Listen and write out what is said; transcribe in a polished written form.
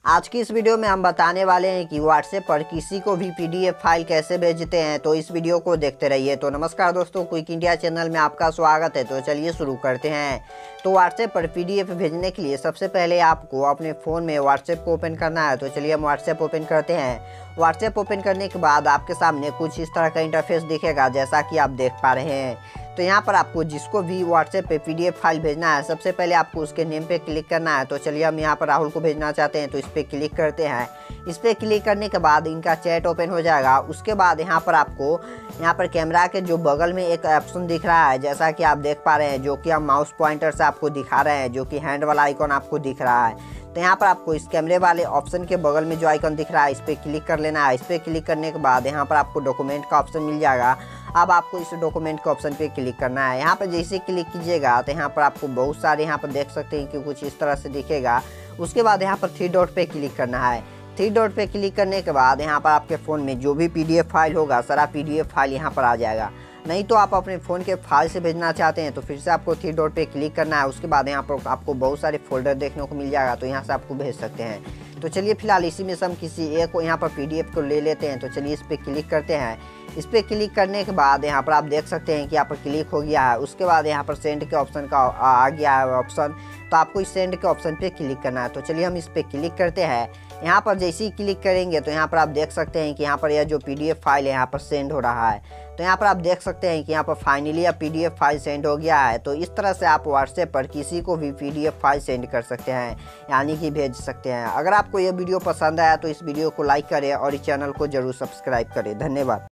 आज की इस वीडियो में हम बताने वाले हैं कि व्हाट्सएप पर किसी को भी पीडीएफ फाइल कैसे भेजते हैं। तो इस वीडियो को देखते रहिए। तो नमस्कार दोस्तों, क्विक इंडिया चैनल में आपका स्वागत है। तो चलिए शुरू करते हैं। तो व्हाट्सएप पर पीडीएफ भेजने के लिए सबसे पहले आपको अपने फ़ोन में व्हाट्सएप को ओपन करना है। तो चलिए हम व्हाट्सएप ओपन करते हैं। व्हाट्सएप ओपन करने के बाद आपके सामने कुछ इस तरह का इंटरफेस दिखेगा, जैसा कि आप देख पा रहे हैं। तो यहाँ पर आपको जिसको भी व्हाट्सएप पे पीडीएफ फाइल भेजना है, सबसे पहले आपको उसके नेम पे क्लिक करना है। तो चलिए हम यहाँ पर राहुल को भेजना चाहते हैं, तो इस पर क्लिक करते हैं। इस पर क्लिक करने के बाद इनका चैट ओपन हो जाएगा। उसके बाद यहाँ पर आपको यहाँ पर कैमरा के जो बगल में एक ऑप्शन दिख रहा है, जैसा कि आप देख पा रहे हैं, जो कि हम माउस पॉइंटर से आपको दिखा रहे हैं, जो कि हैंड वाला आइकॉन आपको दिख रहा है। तो यहाँ पर आपको इस कैमरे वाले ऑप्शन के बगल में जो आइकन दिख रहा है, इस पर क्लिक कर लेना है। इस पर क्लिक करने के बाद यहाँ पर आपको डॉक्यूमेंट का ऑप्शन मिल जाएगा। अब आपको इस डॉक्यूमेंट के ऑप्शन पे क्लिक करना है। यहाँ पर जैसे क्लिक कीजिएगा तो यहाँ पर आपको बहुत सारे यहाँ पर देख सकते हैं कि कुछ इस तरह से दिखेगा। उसके बाद यहाँ पर 3 डॉट पे क्लिक करना है। 3 डॉट पे क्लिक करने के बाद यहाँ पर आपके फ़ोन में जो भी पीडीएफ फाइल होगा, सारा पीडीएफ फाइल यहाँ पर आ जाएगा। नहीं तो आप अपने फ़ोन के फाइल से भेजना चाहते हैं तो फिर से आपको 3 डॉट पे क्लिक करना है। उसके बाद यहाँ पर आपको बहुत सारे फोल्डर देखने को मिल जाएगा, तो यहाँ से आपको भेज सकते हैं। तो चलिए फिलहाल इसी में से हम किसी एक को यहाँ पर पीडीएफ को ले लेते हैं। तो चलिए इस पर क्लिक करते हैं। इस पर क्लिक करने के बाद यहाँ पर आप देख सकते हैं कि यहाँ पर क्लिक हो गया है। उसके बाद यहाँ पर सेंड के ऑप्शन का आ गया है ऑप्शन, तो आपको इस सेंड के ऑप्शन पे क्लिक करना है। तो चलिए हम इस पर क्लिक करते हैं। यहाँ पर जैसे ही क्लिक करेंगे तो यहाँ पर आप देख सकते हैं कि यहाँ पर यह जो पीडीएफ फाइल है यहाँ पर सेंड हो रहा है। तो यहाँ पर आप देख सकते हैं कि यहाँ पर फाइनली यह पीडीएफ फाइल सेंड हो गया है। तो इस तरह से आप व्हाट्सएप पर किसी को भी पीडीएफ फाइल सेंड कर सकते हैं, यानी कि भेज सकते हैं। अगर आपको यह वीडियो पसंद आया तो इस वीडियो को लाइक करें और इस चैनल को जरूर सब्सक्राइब करें। धन्यवाद।